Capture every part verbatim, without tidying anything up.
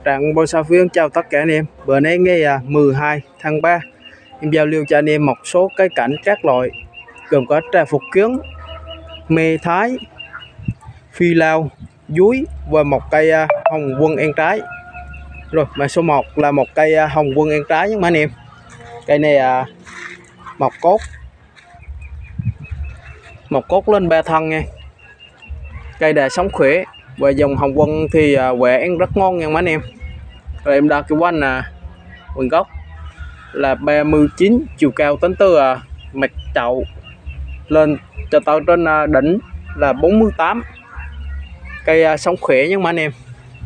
Trạng Bonsai Phú Yên chào tất cả anh em. Bữa nay ngày mười hai tháng ba, em giao lưu cho anh em một số cây cảnh các loại gồm có trà phục kiến, mê thái, phi lao, dúi và một cây hồng quân ăn trái. Rồi mã số một là một cây hồng quân ăn trái nhưng mà anh em. Cây này mọc cốt, mọc cốt lên ba thân nha. Cây đã sống khỏe và dòng hồng quân thì quả ăn rất ngon nha mấy anh em. Rồi em đo cái quanh là nguồn gốc là ba mươi chín, chiều cao tính từ mặt chậu lên cho tới trên đỉnh là bốn mươi tám. Cây sống khỏe nhưng mà anh em.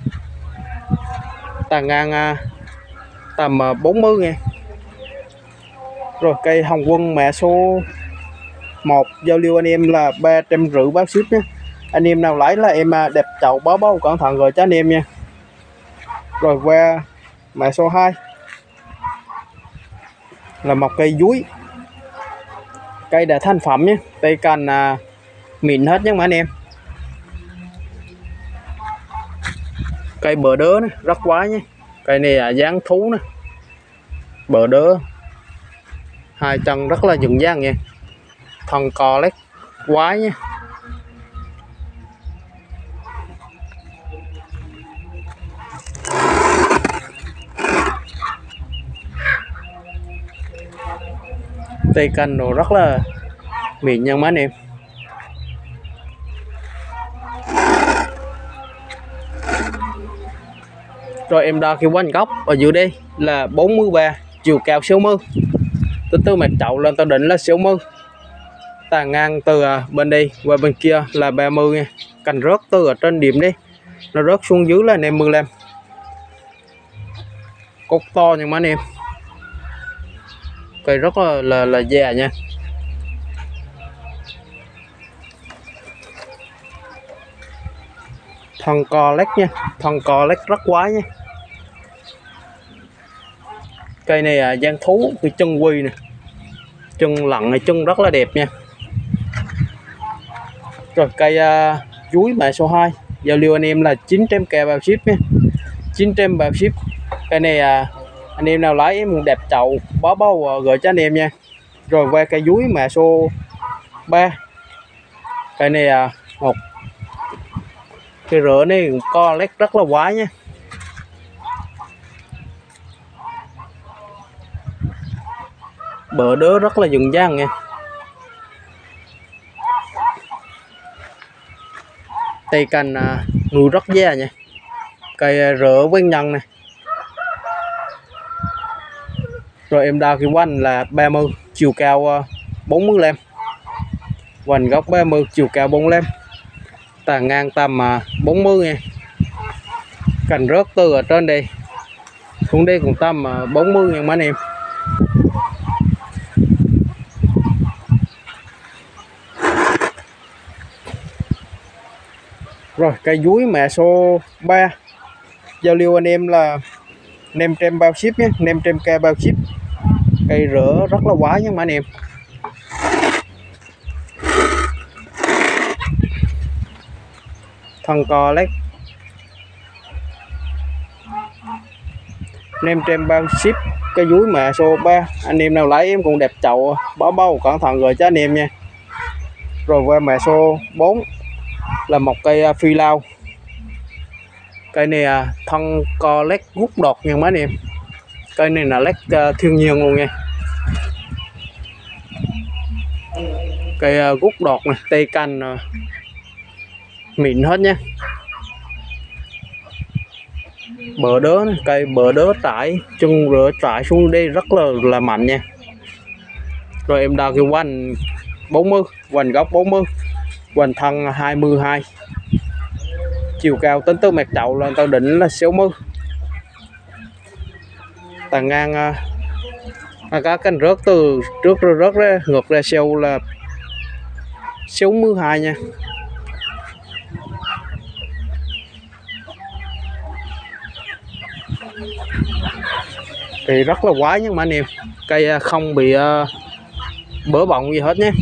Tàn ngang tầm bốn mươi nha. Rồi cây hồng quân mã số một giao lưu anh em là ba trăm rưỡi báo ship nhé. Anh em nào lấy là em đẹp chậu bó bó cẩn thận rồi cho anh em nha. Rồi qua mã số hai là một cây dúi. Cây đã thành phẩm nhé, cây cành à, mịn hết nhé mà anh em. Cây bờ đớ này, rất quái nhé. Cây này là dáng thú nè, bờ đớ, hai chân rất là dựng dáng nha, thân co lét quái nhé. Cây cành đồ rất là mịn nha mấy anh em. Rồi em đo cái quanh gốc ở dưới đây là bốn mươi ba, chiều cao sáu mươi, tính từ mặt chậu lên tới đỉnh là sáu mươi. Tàn ngang từ bên đây qua bên kia là ba mươi nha. Cành rớt từ ở trên điểm đi nó rớt xuống dưới là năm mươi lăm. Cốt to nha mấy anh em. Cây rất là là, là già nha. Thân co lét nha, thân co lét rất quái nha. Cây này à, giang thú, cái chân quy nè, chân lặn này, chân rất là đẹp nha. Rồi cây à, dúi mã số hai giao lưu anh em là chín trăm k bao ship nha, chín trăm bao ship. Cây này à, anh em nào lấy em đẹp chậu bó bao gửi cho anh em nha. Rồi qua cây dúi mã số ba. Cây này à, một cái rửa này co lét rất là quái nha. Bờ đớ rất là dựng dáng nha. Cây cành à, nuôi rất già nha. Cây rửa với nhân này. Rồi em đo cái quanh là ba mươi, chiều cao bốn mươi lăm. Hoành gốc ba mươi, chiều cao bốn mươi lăm. Tàn ngang tầm bốn mươi nha. Cành rớt từ ở trên đây xuống đây cũng tầm bốn mươi nha mấy anh em. Rồi cây dúi mã số ba giao lưu anh em là năm trăm bao ship nhé, năm trăm k bao ship. Cây rửa rất là quái nha mấy anh em. Thân co lét, năm trăm bao ship. Cây dúi mã số ba anh em nào lấy em cũng đẹp chậu bó bao cẩn thận rồi cho anh em nha. Rồi qua mã số bốn là một cây phi lao. Cây này thân co lét gút đọt nha mấy anh em. Cây này là lét thiên nhiên luôn nha. Cây gút đọt này, tây cành mịn hết nha. Bờ đớ này, cây bờ đớ trải, chân rửa trải xuống đây rất là là mạnh nha. Rồi em đo cái quanh bốn mươi, hoành gốc bốn mươi, hoành thân hai mươi hai, chiều cao tính từ mặt chậu lên tới đỉnh là sáu mươi. Tàn ngang à, các cành rớt từ trước rớt ra ngược ra sau là sáu mươi hai nha. Thì rất là quái nhưng mà anh em. Cây không bị uh, bỡ bọng gì hết nhé.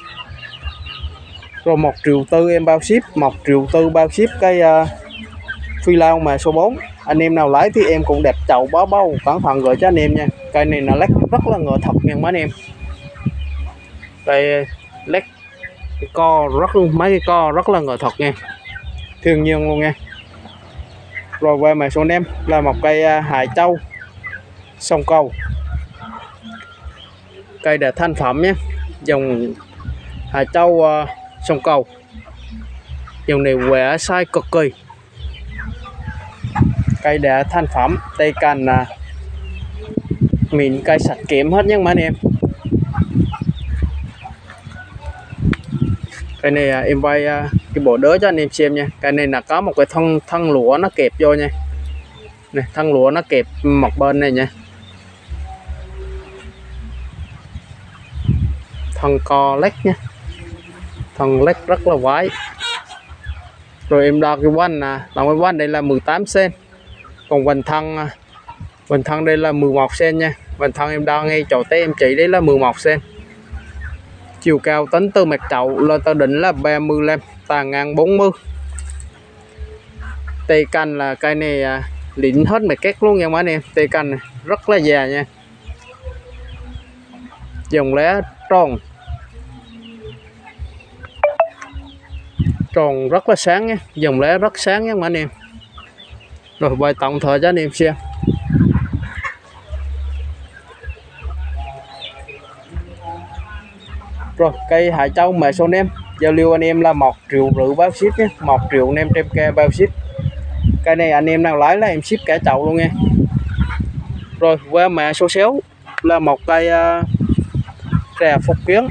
Rồi một triệu tư em bao ship, một triệu tư bao ship cây uh, Phi Lao mà số bốn. Anh em nào lấy thì em cũng đẹp chậu bó bâu cẩn thận gửi cho anh em nha. Cây này là lách rất là ngựa thật nha mấy anh em. Cây lách cái co rất mấy cái co rất là ngựa thật nha, thiên nhiên luôn nha. Rồi về mã số năm là một cây Hải Châu sông cầu. Cây đã thành phẩm nhé, dòng Hải Châu uh, sông cầu. Dòng này quẻ sai cực kỳ. Cây đã thành phẩm, tay cành là mịn, cây sạch kém hết nhé mấy anh em. Cây này uh, em quay uh, cái bộ đỡ cho anh em xem nha. Cây này là có một cái thân thân lúa nó kẹp vô nha. Này, thân lúa nó kẹp một bên này nha. Thân co lách nha, thân lách rất là quái. Rồi em đo cái quanh nè, lòng cái quanh đây là mười tám xen, còn vành thân vành thân đây là mười một xen nha. Vành thân em đo ngay chỗ tay em chỉ đấy là mười một xen. Chiều cao tính từ mặt chậu lên tới đỉnh là ba mươi lăm, tàn ngang bốn mươi. Cây cành là cây này à, lịnh hết mày két luôn nha mấy anh em. Cây cành này rất là già nha, dòng lá tròn tròn rất là sáng nhé, dòng lá rất sáng nhé mấy anh em. Rồi quay tổng thể cho anh em xem. Rồi cây Hải Châu mã số năm giao lưu anh em là một triệu rưỡi bao ship nhé, một triệu năm trăm k bao ship. Cây này anh em nào lấy là em ship cả chậu luôn nha. Rồi qua mã số sáu là một cây uh, trà Phúc Kiến.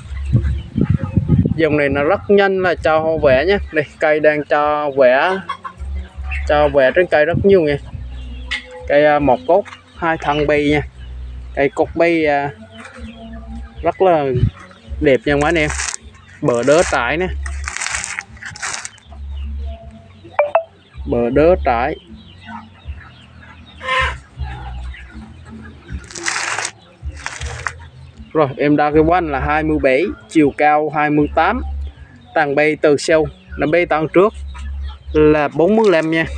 Dòng này nó rất nhanh là cho hoa vẽ nhé. Đây cây đang cho vẽ, cho vẽ trên cây rất nhiều nha. Cây uh, một cốt hai thân bi nha. Cây cốt bi uh, rất là đẹp nha mấy anh em. Bờ đớ trải nè, bờ đớ trải. Rồi em đo cái quanh là hai mươi bảy, chiều cao hai mươi tám, tàn bay từ sau là bay tầng trước là bốn mươi lăm nha.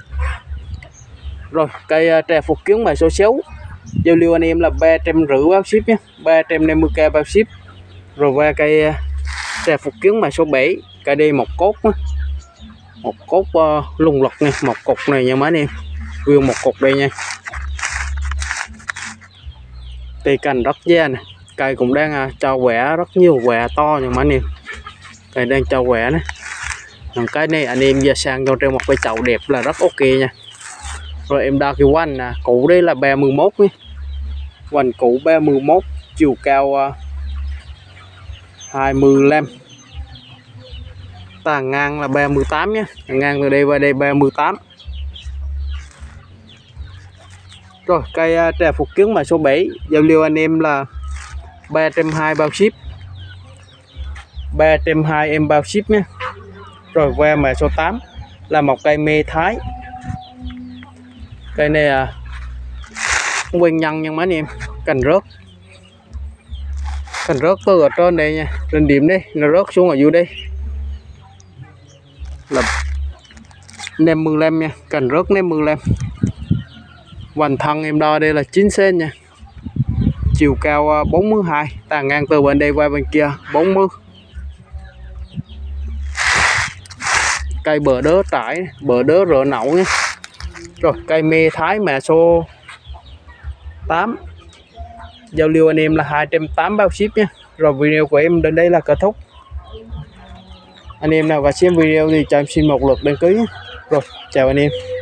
Rồi cây uh, trà Phúc Kiến mã số sáu giao lưu anh em là ba trăm rưỡi bao ship nhé, ba trăm năm mươi k bao ship. Rồi qua cây uh, trà Phúc Kiến mã số bảy, cây đây một cốt á, một cốt uh, lùng lọc này, một cục này nha mấy anh em, nguyên một cục đây nha. Cây cành rất da nè, cây cũng đang uh, cho quẻ rất nhiều, quẻ to nha mấy anh em. Cây đang cho quẻ nè. Cái này anh em giờ sang cho trên một cái chậu đẹp là rất ok nha. Rồi em đo cái quanh nè, cũ đây là ba mươi mốt nhé, quanh cũ ba mươi mốt, chiều cao uh, hai mươi lăm, tàn ngang là ba mươi tám nhé, tàn ngang từ đây qua đây ba mươi tám. Rồi cây uh, trà Phúc Kiến mã số bảy giao lưu anh em là ba trăm hai mươi bao ship, ba trăm hai mươi em bao ship nhé. Rồi qua mã số tám là một cây mê Thái. Cây này à, nguyên nhân nha mấy anh em, cành rớt, cành rớt từ ở trên đây nha, trên điểm đây nó rớt xuống ở dưới đây là năm mươi lăm nha, cành rớt năm mươi lăm. Hoành thân em đo đây là chín xen nha, chiều cao bốn mươi hai, tàn ngang từ bên đây qua bên kia bốn mươi. Cây bờ đớ trải, bờ đớ rỡ nậu nhé. Rồi cây mê Thái mã số tám giao lưu anh em là hai trăm tám mươi bao ship nhé. Rồi video của em đến đây là kết thúc. Anh em nào có xem video thì cho em xin một lượt đăng ký nhé. Rồi chào anh em.